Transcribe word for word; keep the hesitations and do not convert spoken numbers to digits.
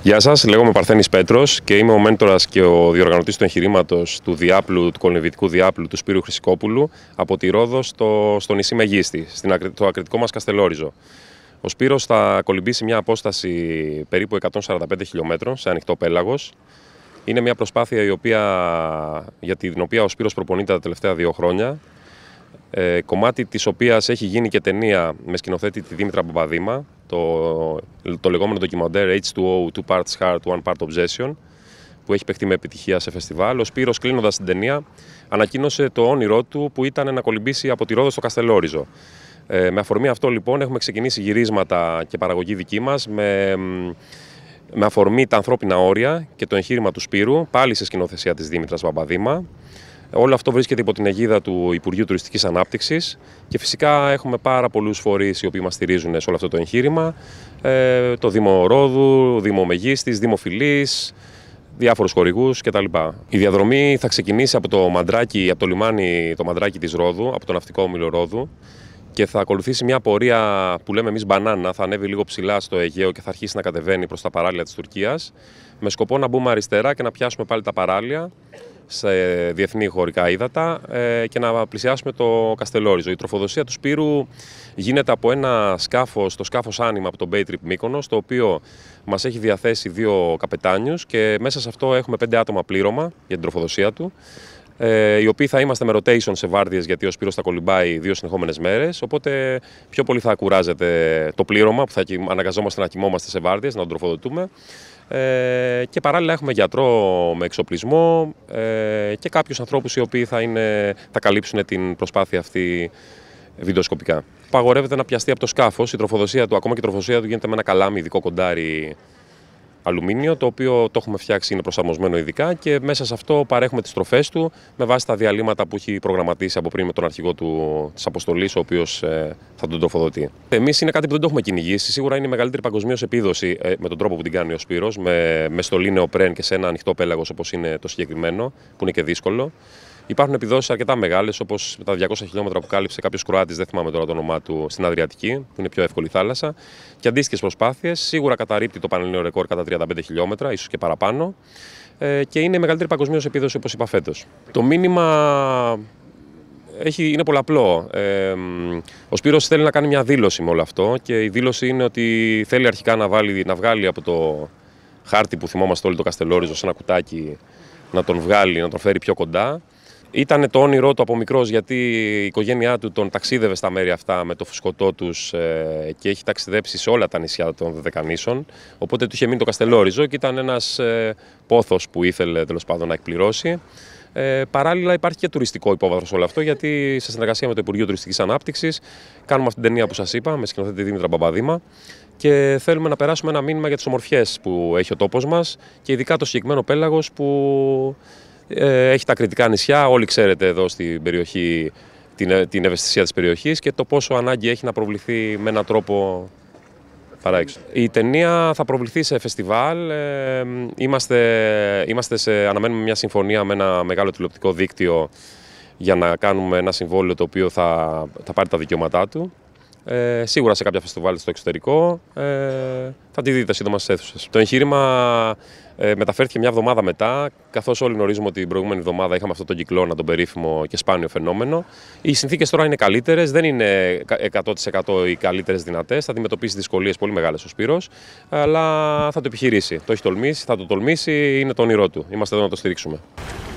Γεια σας, λέγομαι Παρθένης Πέτρος και είμαι ο μέντορας και ο διοργανωτής του εγχειρήματος του διάπλου, του κολυμβητικού διάπλου του Σπύρου Χρυσικόπουλου από τη Ρόδο στο, στο νησί Μεγίστη, στο ακριτικό μας Καστελόριζο. Ο Σπύρος θα κολυμπήσει μια απόσταση περίπου εκατόν σαράντα πέντε χιλιόμετρων σε ανοιχτό πέλαγος. Είναι μια προσπάθεια η οποία, για την οποία ο Σπύρος προπονείται τα τελευταία δύο χρόνια. Ε, κομμάτι της οποίας έχει γίνει και ταινία με σκηνοθέτη τη Δήμητρα Παπαδήμα, το, το λεγόμενο ντοκιμαντέρ έιτς τού ο, Two Parts Heart, One Part Obsession, που έχει παιχτεί με επιτυχία σε φεστιβάλ. Ο Σπύρος, κλείνοντας την ταινία, ανακοίνωσε το όνειρό του που ήταν να κολυμπήσει από τη Ρόδο στο Καστελόριζο. Ε, με αφορμή αυτό λοιπόν έχουμε ξεκινήσει γυρίσματα και παραγωγή δική μας με, με αφορμή τα ανθρώπινα όρια και το εγχείρημα του Σπύρου, πάλι σε σκηνοθεσία της Δήμητρας Παπαδήμα. Όλο αυτό βρίσκεται υπό την αιγίδα του Υπουργείου Τουριστικής Ανάπτυξης και φυσικά έχουμε πάρα πολλούς φορείς οι οποίοι μας στηρίζουν σε όλο αυτό το εγχείρημα. Ε, το Δήμο Ρόδου, Δήμο Μεγίστης, Δήμο Φιλής, διάφορους χορηγούς κτλ. Η διαδρομή θα ξεκινήσει από το μαντράκι, από το λιμάνι το μαντράκι της Ρόδου, από το ναυτικό όμιλο Ρόδου, και θα ακολουθήσει μια πορεία που λέμε εμείς μπανάνα, θα ανέβει λίγο ψηλά στο Αιγαίο και θα αρχίσει να κατεβαίνει προς τα παράλια της Τουρκίας, με σκοπό να μπούμε αριστερά και να πιάσουμε πάλι τα παράλια σε διεθνή χωρικά ύδατα ε, και να πλησιάσουμε το Καστελόριζο. Η τροφοδοσία του Σπύρου γίνεται από ένα σκάφος, το σκάφος Άνιμα από το Bay Trip Μύκονος, το οποίο μας έχει διαθέσει δύο καπετάνιους και μέσα σε αυτό έχουμε πέντε άτομα πλήρωμα για την τροφοδοσία του, ε, οι οποίοι θα είμαστε με rotation σε βάρδιες, γιατί ο Σπύρος θα κολυμπάει δύο συνεχόμενες μέρες, οπότε πιο πολύ θα κουράζεται το πλήρωμα που θα αναγκαζόμαστε να κοιμόμαστε σε βάρδιες, να τον τροφοδοτούμε. Ε, και παράλληλα έχουμε γιατρό με εξοπλισμό ε, και κάποιους ανθρώπους οι οποίοι θα, είναι, θα καλύψουν την προσπάθεια αυτή βιντεοσκοπικά. Παγορεύεται να πιαστεί από το σκάφος, η τροφοδοσία του, ακόμα και η τροφοδοσία του γίνεται με ένα καλάμι ειδικό κοντάρι αλουμίνιο, το οποίο το έχουμε φτιάξει, είναι προσαρμοσμένο ειδικά και μέσα σε αυτό παρέχουμε τις τροφές του με βάση τα διαλύματα που έχει προγραμματίσει από πριν με τον αρχηγό του της αποστολής, ο οποίος ε, θα τον τροφοδοτεί. Εμείς είναι κάτι που δεν το έχουμε κυνηγήσει. Σίγουρα είναι η μεγαλύτερη παγκοσμίως επίδοση ε, με τον τρόπο που την κάνει ο Σπύρος, με, με στολή νεοπρέν και σε ένα ανοιχτό πέλαγος όπως είναι το συγκεκριμένο, που είναι και δύσκολο. Υπάρχουν επιδόσεις αρκετά μεγάλες, όπως τα διακόσια χιλιόμετρα που κάλυψε κάποιος Κροάτης, δεν θυμάμαι τώρα το όνομά του, στην Αδριατική, που είναι πιο εύκολη θάλασσα, και αντίστοιχες προσπάθειες. Σίγουρα καταρρίπτει το πανελλήνιο ρεκόρ κατά τριάντα πέντε χιλιόμετρα, ίσως και παραπάνω, ε, και είναι η μεγαλύτερη παγκοσμίως επίδοση, όπως είπα, φέτος. Το μήνυμα έχει, είναι πολλαπλό. Ε, ο Σπύρος θέλει να κάνει μια δήλωση με όλο αυτό και η δήλωση είναι ότι θέλει αρχικά να, βάλει, να βγάλει από το χάρτη που θυμόμαστε όλοι το Καστελόριζο σε ένα κουτάκι, να τον βγάλει, να τον φέρει πιο κοντά. Ήταν το όνειρό του από μικρός, γιατί η οικογένειά του τον ταξίδευε στα μέρη αυτά με το φουσκωτό τους ε, και έχει ταξιδέψει σε όλα τα νησιά των Δωδεκανήσων. Οπότε του είχε μείνει το Καστελόριζο και ήταν ένας ε, πόθος που ήθελε τέλος πάντων να εκπληρώσει. Ε, παράλληλα, υπάρχει και τουριστικό υπόβαθρο σε όλο αυτό, γιατί σε συνεργασία με το Υπουργείο Τουριστικής Ανάπτυξης κάνουμε αυτή την ταινία που σας είπα, με σκηνοθέτη τη Δήμητρα Παπαδήμα, και θέλουμε να περάσουμε ένα μήνυμα για τις ομορφιές που έχει ο τόπος μας και ειδικά το συγκεκριμένο πέλαγος που Ε, έχει τα ακριτικά νησιά, όλοι ξέρετε εδώ στην περιοχή την, την ευαισθησία της περιοχής και το πόσο ανάγκη έχει να προβληθεί με έναν τρόπο παρά έξω. Η ταινία θα προβληθεί σε φεστιβάλ, ε, είμαστε, είμαστε σε, αναμένουμε μια συμφωνία με ένα μεγάλο τηλεοπτικό δίκτυο για να κάνουμε ένα συμβόλαιο το οποίο θα, θα πάρει τα δικαιώματά του. Ε, σίγουρα σε κάποια φεστιβάλ στο εξωτερικό, ε, θα τη δείτε σύντομα στις αίθουσες. Το εγχείρημα ε, μεταφέρθηκε μια εβδομάδα μετά, καθώς όλοι γνωρίζουμε ότι την προηγούμενη εβδομάδα είχαμε αυτό τον κυκλώνα, τον περίφημο και σπάνιο φαινόμενο. Οι συνθήκες τώρα είναι καλύτερες, δεν είναι εκατό τοις εκατό οι καλύτερες δυνατές, θα αντιμετωπίσει δυσκολίες πολύ μεγάλες ο Σπύρος, αλλά θα το επιχειρήσει. Το έχει τολμήσει, θα το τολμήσει, είναι το όνειρό του. Είμαστε εδώ να το στηρίξουμε.